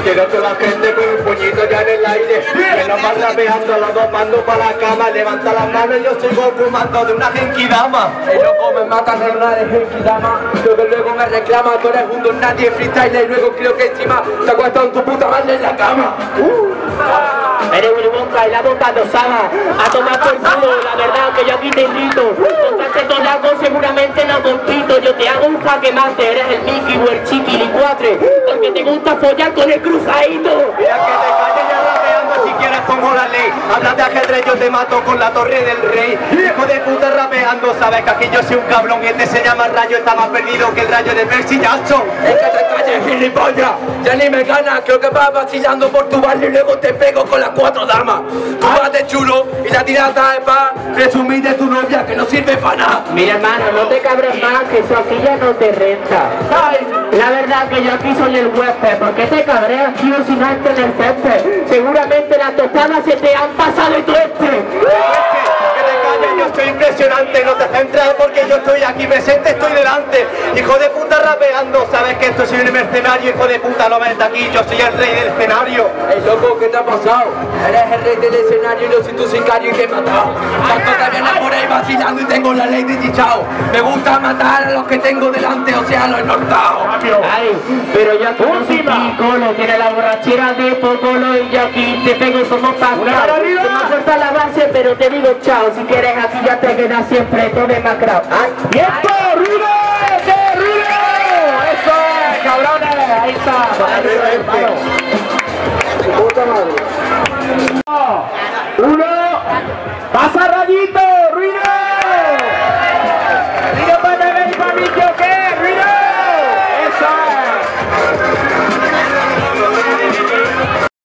Quiero que la gente con un puñito ya en el aire, que nos va rapeando los dos mandos para la cama. Levanta las manos, yo soy Goku, mando de una genkidama. El loco me mata de una de genkidama. Creo que luego me reclama, tú eres un don nadie freestyle. Y luego creo que encima te acuestas en tu puta madre en la cama. Eres un monca y la boca dosada. A tomar por culo, la verdad que yo aquí te invito. Contarte todo algo seguramente no compito. Yo te hago un jaque mate, eres el Mickey o el Chiqui Licuatre. Porque te gusta follar con el cruzadito. Mira que te calles ya rapeando, si quieres pongo la ley. Hablas de ajedrez, yo te mato con la torre del rey. Hijo de puta rapeando, sabes que aquí yo soy un cabrón. Este se llama Rayo, está más perdido que el rayo de Percy Jackson. Es que te calles, gilipollas. Ya ni me ganas, creo que vas vacilando por tu barrio y luego te pego con las 4 damas. Tú vas de chulo y la tirada es pa' presumir de tu novia que no sirve para nada. Mira hermano, no te cabres más, que eso aquí ya no te renta. Ay, La verdad que yo aquí soy el huésped. ¿Por qué te cabreas, tío, si no entras en el césped? Seguramente las tostadas se te han pasado de tueste. Yo estoy impresionante, no te centras porque yo estoy aquí presente, estoy delante. Hijo de puta rapeando, sabes que esto soy un mercenario, hijo de puta, no ves de aquí, yo soy el rey del escenario. Ey, loco, ¿qué te ha pasado? Eres el rey del escenario y yo soy tu sicario y te he matado. Tanto te vienes por ahí vacilando y tengo la ley de Chichao. Me gusta matar a los que tengo delante, o sea, a los nortados. Ay, pero yo aquí no soy picolo, tiene la borrachera de Pocolo y yo aquí te pego como pascal. Se me ha cortado la base, pero te digo chao, si quieres aquí ya te quedas siempre todo demacrado. ¡Ay! ¡Y esto, ruido! ¡Qué ruido! ¡Eso es, cabrones! Ahí está. Puta madre. 1, ¡pasa Rayito!